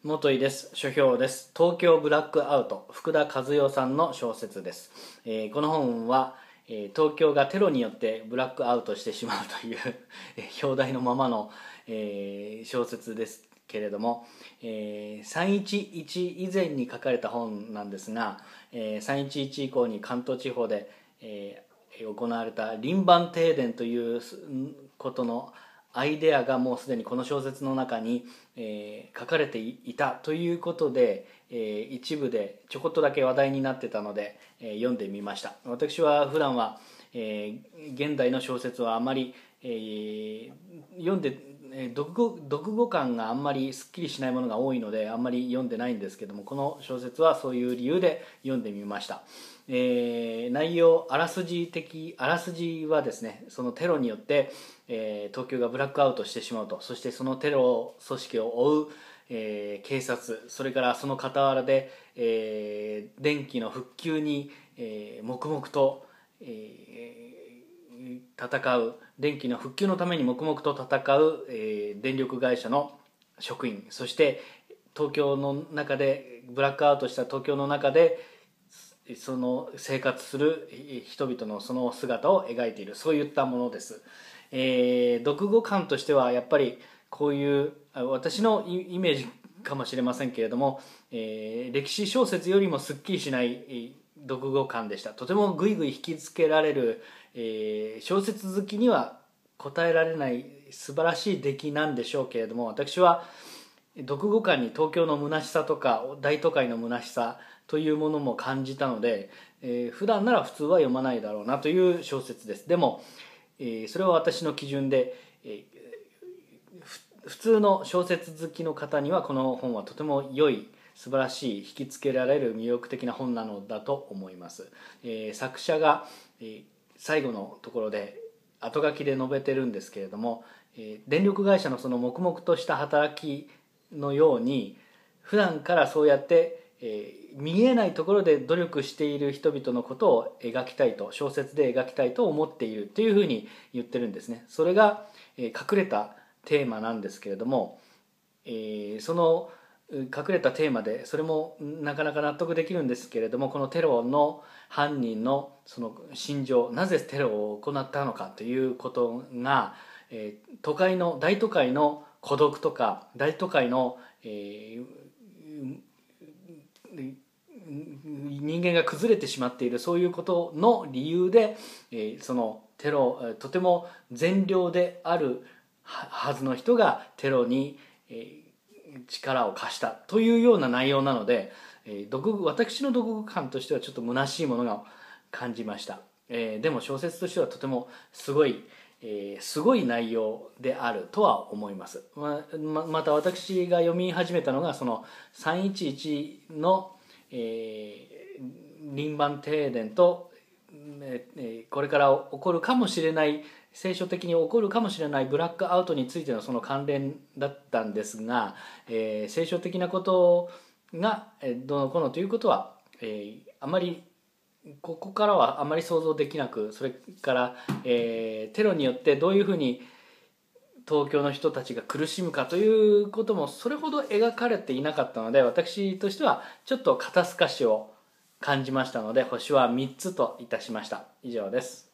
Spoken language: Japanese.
元井です。書評です。東京ブラックアウト、福田和代さんの小説です。この本は、東京がテロによってブラックアウトしてしまうという表題のままの、小説ですけれども、311以前に書かれた本なんですが、311以降に関東地方で、行われた輪番停電ということのアイデアがもうすでにこの小説の中に、書かれていたということで、一部でちょこっとだけ話題になってたので、読んでみました。私は普段は、現代の小説はあまり、読んで読後感があんまりすっきりしないものが多いのであんまり読んでないんですけども、この小説はそういう理由で読んでみました。内容あらすじはですね、そのテロによって、東京がブラックアウトしてしまうと。そしてそのテロ組織を追う、警察、それからその傍らで、電気の復旧に、黙々と、戦う電気の復旧のために黙々と戦う、電力会社の職員、そして東京の中でブラックアウトした東京の中でその生活する人々のその姿を描いている、そういったものです。読後感としてはやっぱりこういう私のイメージかもしれませんけれども、歴史小説よりもすっきりしない読後感でした。とてもぐいぐい引きつけられる、小説好きには答えられない素晴らしい出来なんでしょうけれども、私は読後感に東京の虚しさとか大都会の虚しさというものも感じたので、普段なら普通は読まないだろうなという小説です。でも、それは私の基準で、普通の小説好きの方にはこの本はとても良い、素晴らしい、引きつけられる魅力的な本なのだと思います。作者が、最後のところで後書きで述べてるんですけれども、電力会社のその黙々とした働きのように普段からそうやって、見えないところで努力している人々のことを描きたいと、小説で描きたいと思っているというふうに言ってるんですね。それが、隠れたテーマなんですけれども、その隠れたテーマでそれもなかなか納得できるんですけれども、このテロの犯人のその心情、なぜテロを行ったのかということが、大都会の孤独とか大都会の、人間が崩れてしまっている、そういうことの理由で、そのテロ、とても善良であるはずの人がテロに、力を貸したというような内容なので、私の読後感としてはちょっと虚しいものが感じました。でも小説としてはとてもすごい内容であるとは思います。また私が読み始めたのがその311の、輪番停電と、これから起こるかもしれない、聖書的に起こるかもしれないブラックアウトについてのその関連だったんですが、聖書的なことがどうのこうのということは、あまりここからはあまり想像できなく、それから、テロによってどういうふうに東京の人たちが苦しむかということもそれほど描かれていなかったので、私としてはちょっと肩透かしを感じましたので、星は3つといたしました。以上です。